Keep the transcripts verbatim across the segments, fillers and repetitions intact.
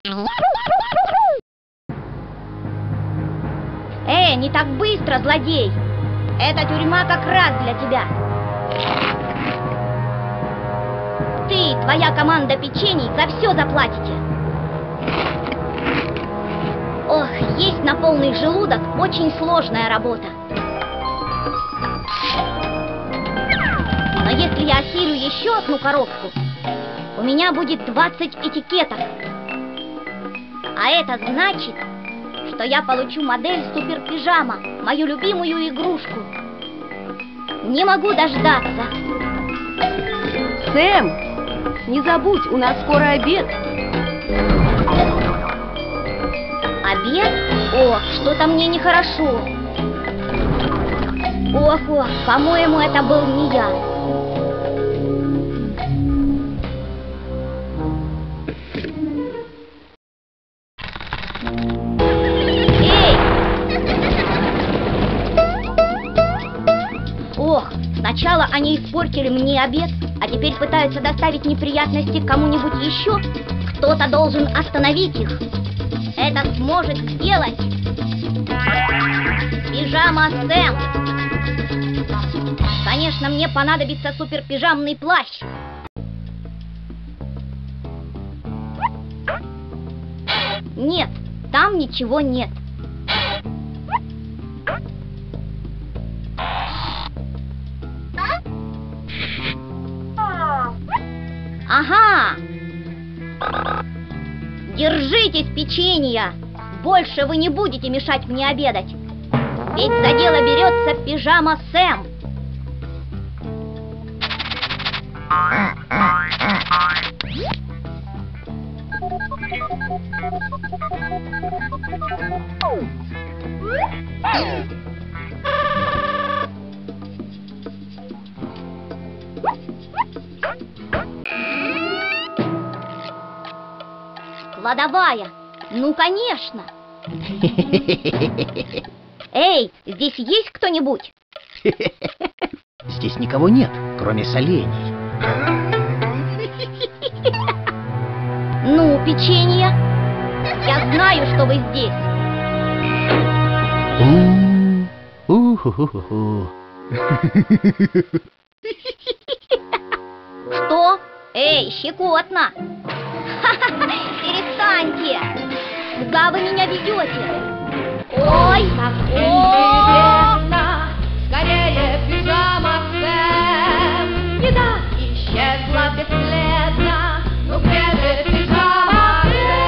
Эй, не так быстро, злодей! Эта тюрьма как раз для тебя. Ты и твоя команда печений за все заплатите. Ох, есть на полный желудок очень сложная работа. Но если я осилю еще одну коробку, у меня будет двадцать этикеток. А это значит, что я получу модель супер-пижама, мою любимую игрушку. Не могу дождаться. Сэм, не забудь, у нас скоро обед. Обед? Ох, что-то мне нехорошо. Ох, ох, по-моему, это был не я. Эй! Ох, сначала они испортили мне обед, а теперь пытаются доставить неприятности кому-нибудь еще. Кто-то должен остановить их. Это сможет сделать Пижама Сэм. Конечно, мне понадобится супер-пижамный плащ. Нет, там ничего нет. Ага! Держитесь, печенья! Больше вы не будете мешать мне обедать. Ведь за дело берется Пижама Сэм. Кладовая. Ну, конечно. Эй, здесь есть кто-нибудь? Здесь никого нет, кроме солений. Ну, печенье, я знаю, что вы здесь. У-у-ху-ху-ху. Что? Эй, щекотно! Перестаньте! Куда вы меня ведете? Ой! Интересно, скорее Пижама Сэм. Еда исчезла бесследно. Ну где же Пижама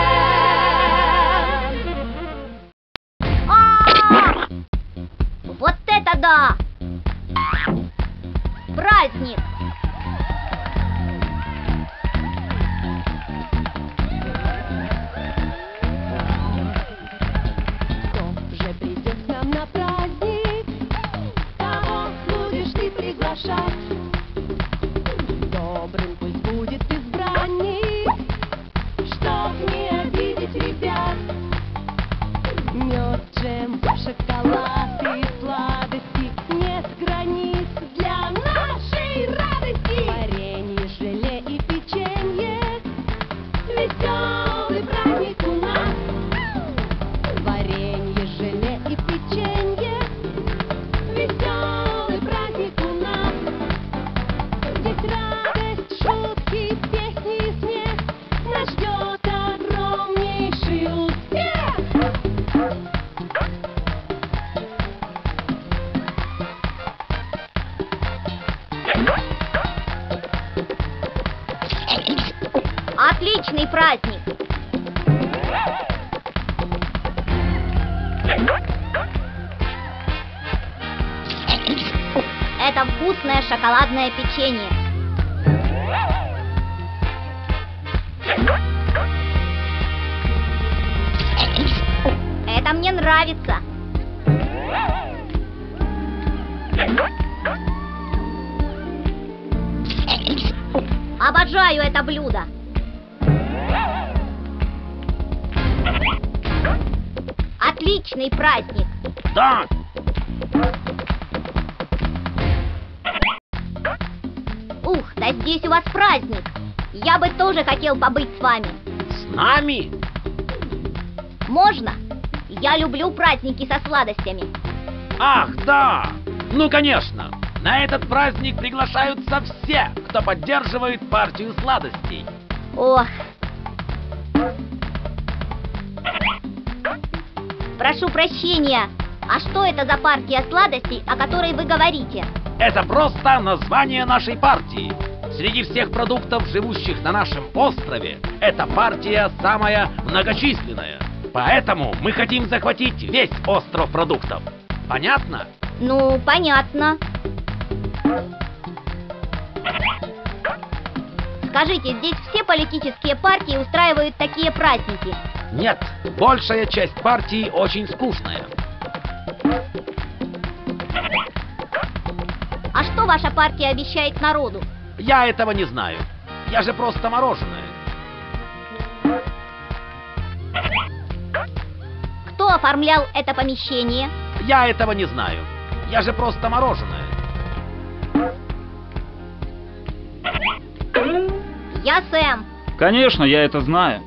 Сэм? А! Вот это да! Праздник! Добрым пусть будет избранник, чтоб не обидеть ребят. Мед, джем, шоколад и сладости, нет границ для нашей радости. Варенье, желе и печенье, веселый праздник у нас. Варенье, желе и печенье, веселый праздник у нас. Здесь радость, шутки, песни и смех, нас ждет огромнейший успех. Отличный праздник! Это вкусное шоколадное печенье. Это мне нравится. Обожаю это блюдо. Отличный праздник. Да! Ух, да здесь у вас праздник. Я бы тоже хотел побыть с вами. С нами? Можно? Я люблю праздники со сладостями. Ах, да! Ну, конечно! На этот праздник приглашаются все, кто поддерживает партию сладостей. Ох. Прошу прощения, а что это за партия сладостей, о которой вы говорите? Это просто название нашей партии. Среди всех продуктов, живущих на нашем острове, эта партия самая многочисленная. Поэтому мы хотим захватить весь остров продуктов. Понятно? Ну, понятно. Скажите, здесь все политические партии устраивают такие праздники? Нет, большая часть партии очень скучная. А что ваша партия обещает народу? Я этого не знаю. Я же просто мороженое. Кто оформлял это помещение? Я этого не знаю. Я же просто мороженое. Я Сэм. Конечно, я это знаю.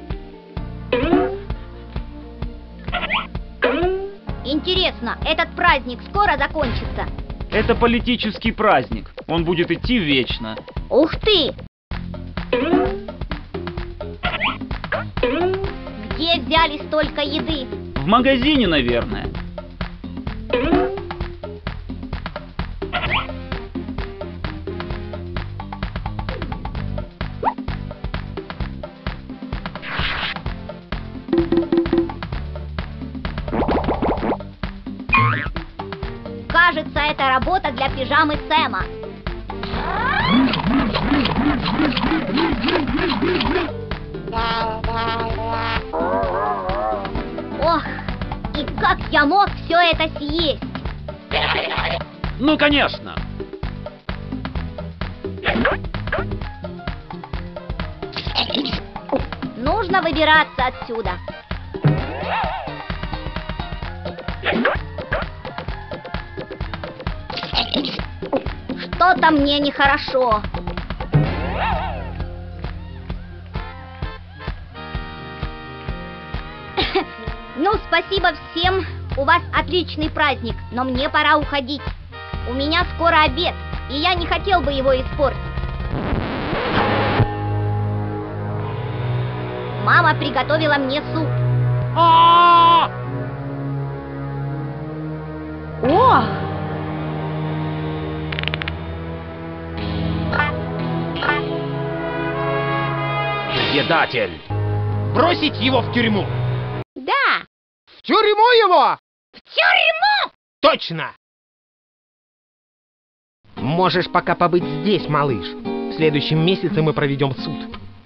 Интересно, этот праздник скоро закончится? Это политический праздник. Он будет идти вечно. Ух ты! Где взяли столько еды? В магазине, наверное. Кажется, это работа для пижамы Сэма. Ох, и как я мог все это съесть? Ну, конечно. Нужно выбираться отсюда. Что-то мне нехорошо. Ну, спасибо всем. У вас отличный праздник, но мне пора уходить. У меня скоро обед, и я не хотел бы его испортить. Мама приготовила мне суп. А! О! Предатель! Бросить его в тюрьму! Да, В тюрьму его! в тюрьму! Точно! Можешь пока побыть здесь, малыш. В следующем месяце мы проведем суд.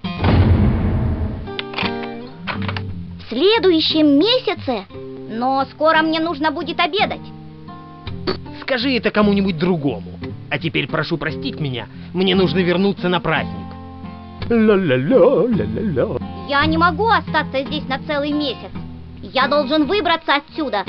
В следующем месяце? Но скоро мне нужно будет обедать. Скажи это кому-нибудь другому. А теперь прошу простить меня. Мне нужно вернуться на праздник. Ла-ла-ла, ла-ла-ла. Я не могу остаться здесь на целый месяц. Я должен выбраться отсюда.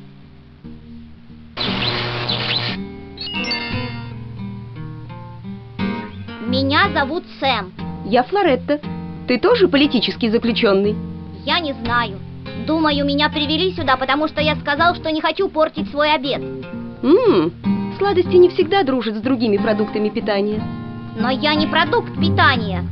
Меня зовут Сэм. Я Флоретта. Ты тоже политический заключенный? Я не знаю. Думаю, меня привели сюда, потому что я сказал, что не хочу портить свой обед. Ммм, сладости не всегда дружат с другими продуктами питания. Но я не продукт питания.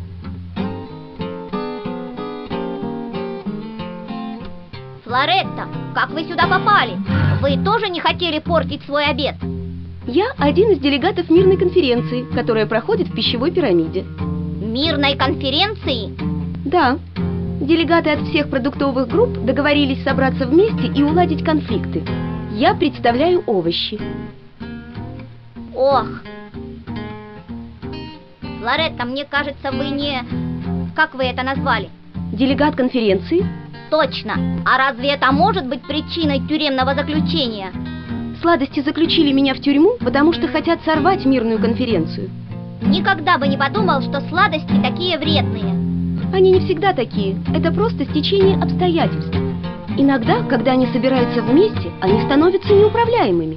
Флоретта, как вы сюда попали? Вы тоже не хотели портить свой обед? Я один из делегатов мирной конференции, которая проходит в пищевой пирамиде. Мирной конференции? Да, делегаты от всех продуктовых групп договорились собраться вместе и уладить конфликты. Я представляю овощи. Ох. Флоретта, мне кажется, вы не... Как вы это назвали? Делегат конференции? Точно. А разве это может быть причиной тюремного заключения? Сладости заключили меня в тюрьму, потому что хотят сорвать мирную конференцию. Никогда бы не подумал, что сладости такие вредные. Они не всегда такие, это просто стечение обстоятельств. Иногда, когда они собираются вместе, они становятся неуправляемыми.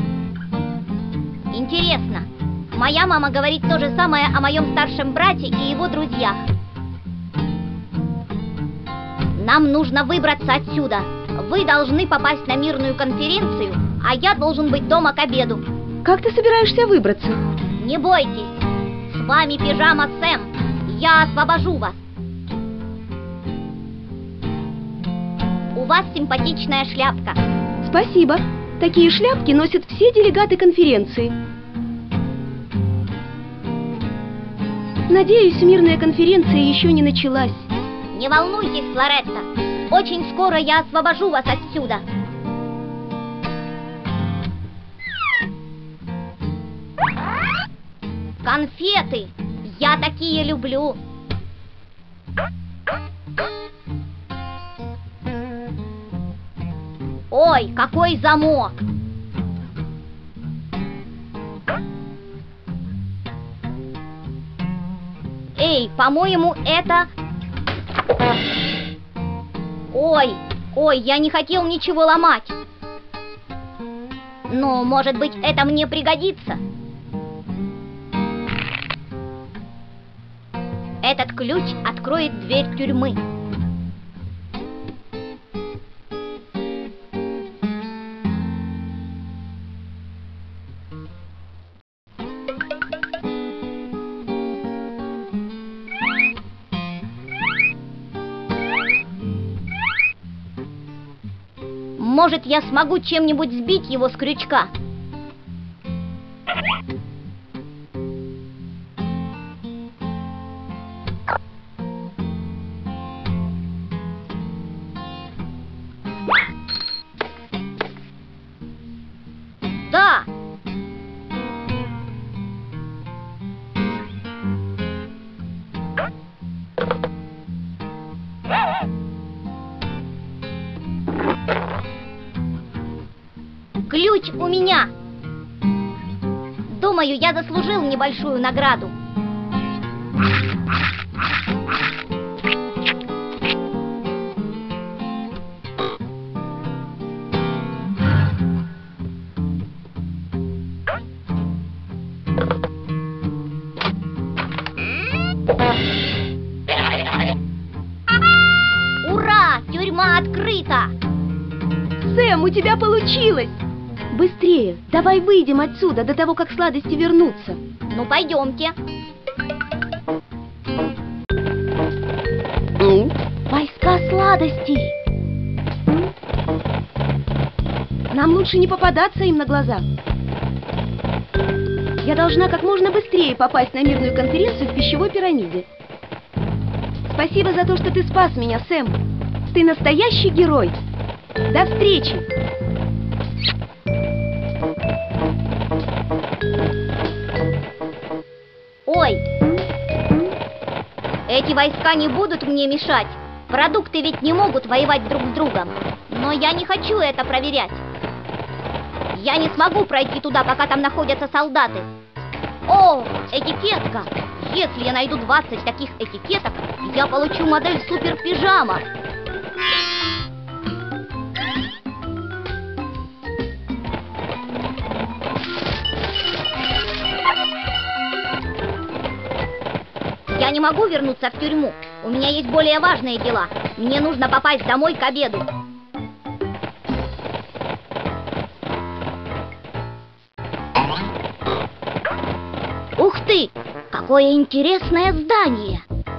Интересно. Моя мама говорит то же самое о моем старшем брате и его друзьях. Нам нужно выбраться отсюда. Вы должны попасть на мирную конференцию, а я должен быть дома к обеду. Как ты собираешься выбраться? Не бойтесь. С вами пижама Сэм. Я освобожу вас. У вас симпатичная шляпка. Спасибо. Такие шляпки носят все делегаты конференции. Надеюсь, мирная конференция еще не началась. Не волнуйтесь, Флоретта. Очень скоро я освобожу вас отсюда. Конфеты! Я такие люблю. Ой, какой замок! Эй, по-моему, это... Ой, ой, я не хотел ничего ломать. Но, может быть, это мне пригодится. Этот ключ откроет дверь тюрьмы. Может, я смогу чем-нибудь сбить его с крючка? Да! Ключ у меня. Думаю, я заслужил небольшую награду. Ура! Тюрьма открыта! Сэм, у тебя получилось! Быстрее, давай выйдем отсюда до того, как сладости вернутся. Ну, пойдемте. Ну? Войска сладостей. Нам лучше не попадаться им на глаза. Я должна как можно быстрее попасть на мирную конференцию в пищевой пирамиде. Спасибо за то, что ты спас меня, Сэм. Ты настоящий герой. До встречи! Ой! Эти войска не будут мне мешать. Продукты ведь не могут воевать друг с другом. Но я не хочу это проверять. Я не смогу пройти туда, пока там находятся солдаты. О, этикетка! Если я найду двадцать таких этикеток, я получу модель супер-пижама. Я не могу вернуться в тюрьму. У меня есть более важные дела. Мне нужно попасть домой к обеду. Ух ты! Какое интересное здание!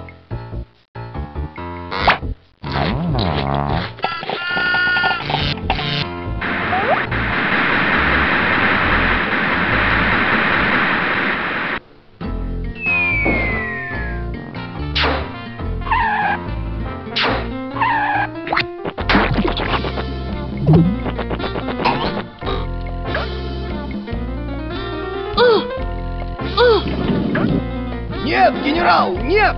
Нет, генерал, нет!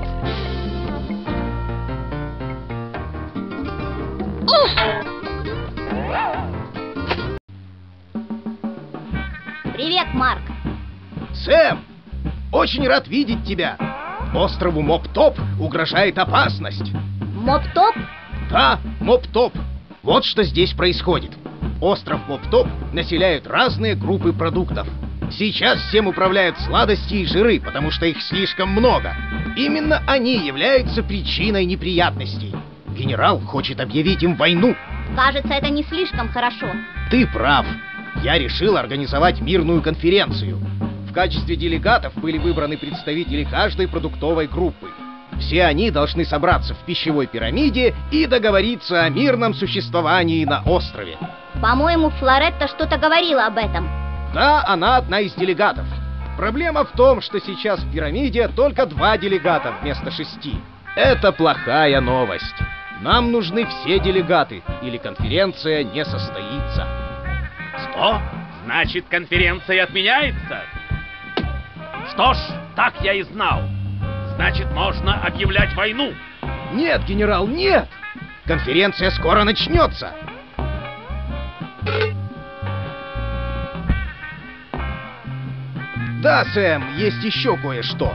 Привет, Марк. Сэм, очень рад видеть тебя. Острову Моп-Топ угрожает опасность. Моп-Топ? Да, Моп-Топ. Вот что здесь происходит. Остров Моп-Топ населяют разные группы продуктов. Сейчас всем управляют сладости и жиры, потому что их слишком много. Именно они являются причиной неприятностей. Генерал хочет объявить им войну. Кажется, это не слишком хорошо. Ты прав. Я решил организовать мирную конференцию. В качестве делегатов были выбраны представители каждой продуктовой группы. Все они должны собраться в пищевой пирамиде и договориться о мирном существовании на острове. По-моему, Флоретта что-то говорила об этом. Да, она одна из делегатов. Проблема в том, что сейчас в пирамиде только два делегата вместо шести. Это плохая новость. Нам нужны все делегаты, или конференция не состоится. Что? Значит, конференция отменяется? Что ж, так я и знал. Значит, можно объявлять войну. Нет, генерал, нет! Конференция скоро начнется. Да, Сэм, есть еще кое-что.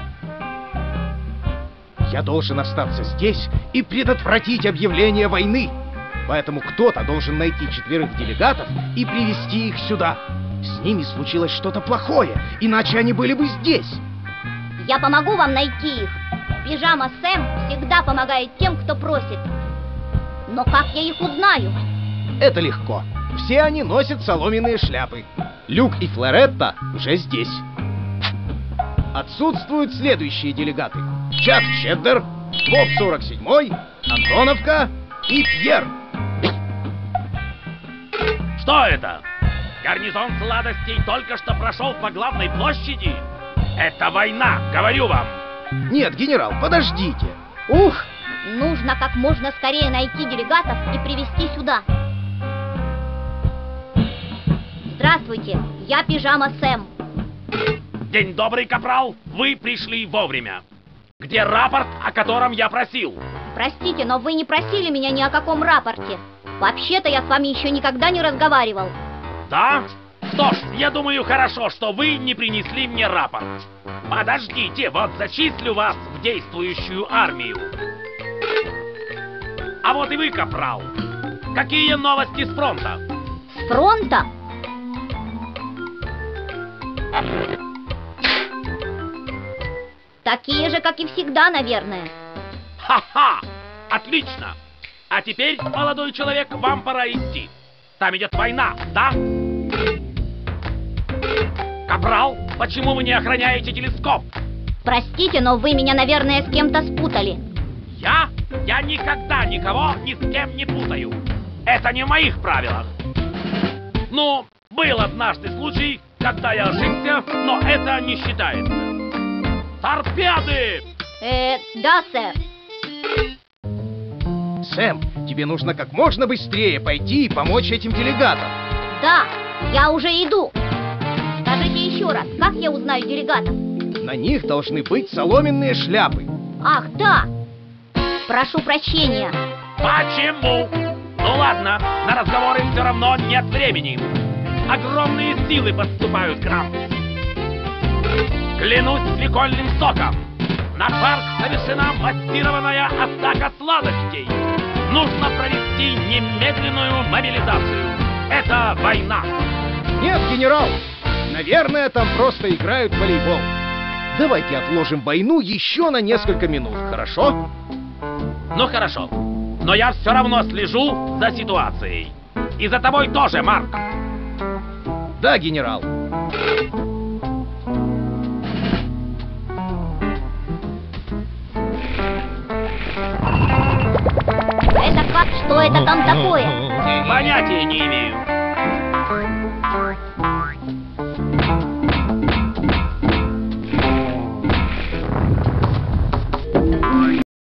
Я должен остаться здесь и предотвратить объявление войны. Поэтому кто-то должен найти четверых делегатов и привести их сюда. С ними случилось что-то плохое, иначе они были бы здесь. Я помогу вам найти их. Пижама Сэм всегда помогает тем, кто просит. Но как я их узнаю? Это легко. Все они носят соломенные шляпы. Люк и Флоретта уже здесь. Отсутствуют следующие делегаты: Чак Чеддер, Боб сорок семь, Антоновка и Пьер. Что это? Гарнизон сладостей только что прошел по главной площади? Это война, говорю вам. Нет, генерал, подождите. Ух, нужно как можно скорее найти делегатов и привести сюда. Здравствуйте, я Пижама Сэм. День добрый, капрал, вы пришли вовремя. Где рапорт, о котором я просил? Простите, но вы не просили меня ни о каком рапорте. Вообще-то я с вами еще никогда не разговаривал. Да? Что ж, я думаю, хорошо, что вы не принесли мне рапорт. Подождите, вот зачислю вас в действующую армию. А вот и вы, капрал. Какие новости с фронта? С фронта? Такие же, как и всегда, наверное. Ха-ха! Отлично! А теперь, молодой человек, вам пора идти. Там идет война, да? Капрал, почему вы не охраняете телескоп? Простите, но вы меня, наверное, с кем-то спутали. Я? Я никогда никого ни с кем не путаю. Это не в моих правилах. Ну, был однажды случай, когда я ошибся, но это не считается. Торпеды! Э, да, сэр. Сэм, тебе нужно как можно быстрее пойти и помочь этим делегатам. Да, я уже иду. Скажите еще раз, как я узнаю делегатов? На них должны быть соломенные шляпы. Ах, да. Прошу прощения. Почему? Ну ладно, на разговоры все равно нет времени. Огромные силы подступают к нам. Клянусь свекольным соком. На парк совершена массированная атака сладостей. Нужно провести немедленную мобилизацию. Это война. Нет, генерал, наверное, там просто играют в волейбол. Давайте отложим войну еще на несколько минут, хорошо? Ну хорошо, но я все равно слежу за ситуацией. И за тобой тоже, Марк. Да, генерал. Это как? Что это там такое? Понятия не имею.